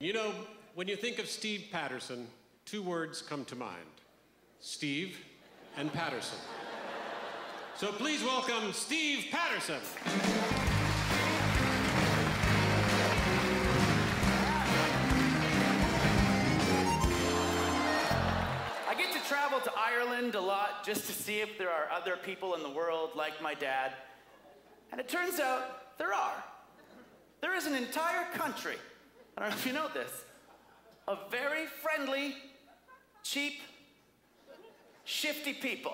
You know, when you think of Steve Patterson, two words come to mind: Steve and Patterson. So please welcome Steve Patterson. I get to travel to Ireland a lot just to see if there are other people in the world like my dad. And it turns out there are. There is an entire country, I don't know if you know this, of very friendly, cheap, shifty people.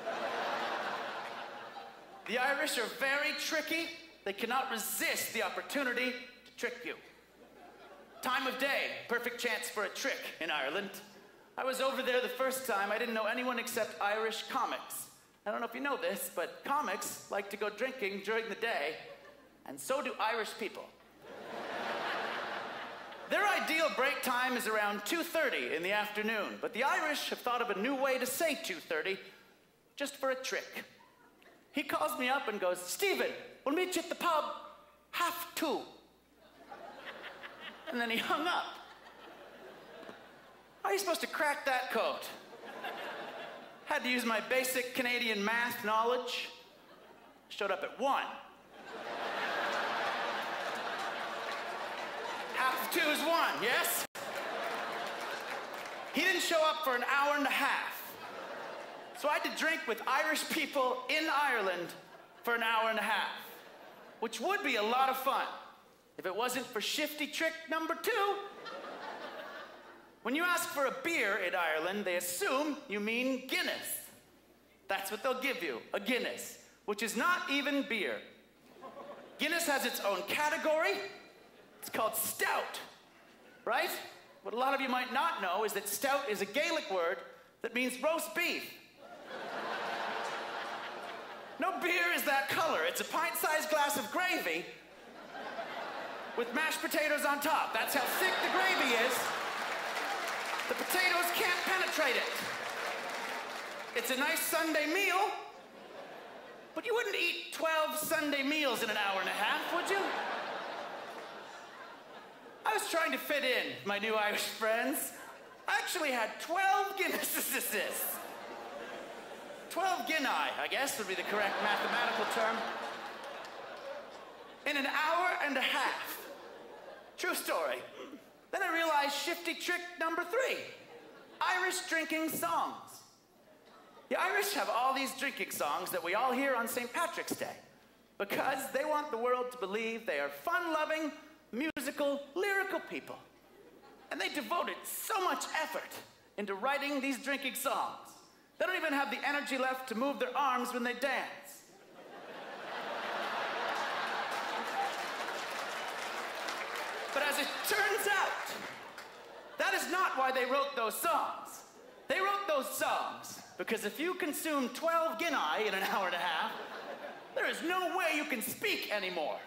The Irish are very tricky. They cannot resist the opportunity to trick you. Time of day, perfect chance for a trick in Ireland. I was over there the first time. I didn't know anyone except Irish comics. I don't know if you know this, but comics like to go drinking during the day, and so do Irish people. Their ideal break time is around 2:30 in the afternoon, but the Irish have thought of a new way to say 2:30, just for a trick. He calls me up and goes, "Stephen, we'll meet you at the pub, 2:30. And then he hung up. How are you supposed to crack that code? Had to use my basic Canadian math knowledge. Showed up at 1. 2:30 is 1, yes? He didn't show up for an hour and a half. So I had to drink with Irish people in Ireland for an hour and a half, which would be a lot of fun if it wasn't for shifty trick number 2. When you ask for a beer in Ireland, they assume you mean Guinness. That's what they'll give you, a Guinness, which is not even beer. Guinness has its own category. It's called stout, right? What a lot of you might not know is that stout is a Gaelic word that means roast beef. No beer is that color. It's a pint-sized glass of gravy with mashed potatoes on top. That's how thick the gravy is. The potatoes can't penetrate it. It's a nice Sunday meal, but you wouldn't eat 12 Sunday meals in an hour and a half, would you? I was trying to fit in, my new Irish friends. I actually had 12 Guinnesses. 12 Guinea, I guess, would be the correct mathematical term. In an hour and a half. True story. Then I realized shifty trick number 3. Irish drinking songs. The Irish have all these drinking songs that we all hear on St. Patrick's Day because they want the world to believe they are fun-loving, musical, lyrical people. And they devoted so much effort into writing these drinking songs. They don't even have the energy left to move their arms when they dance. But as it turns out, that is not why they wrote those songs. They wrote those songs because if you consume 12 Guinea in an hour and a half, there is no way you can speak anymore.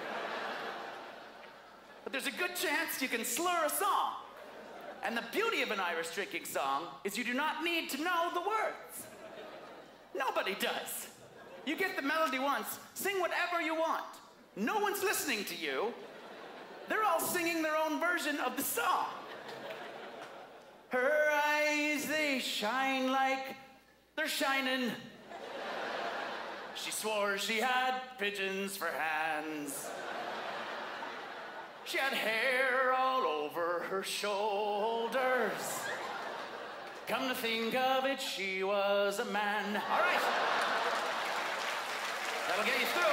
But there's a good chance you can slur a song. And the beauty of an Irish drinking song is you do not need to know the words. Nobody does. You get the melody once, sing whatever you want. No one's listening to you. They're all singing their own version of the song. Her eyes, they shine like they're shining. She swore she had pigeons for hands. She had hair all over her shoulders. Come to think of it, she was a man. All right. That'll get you through.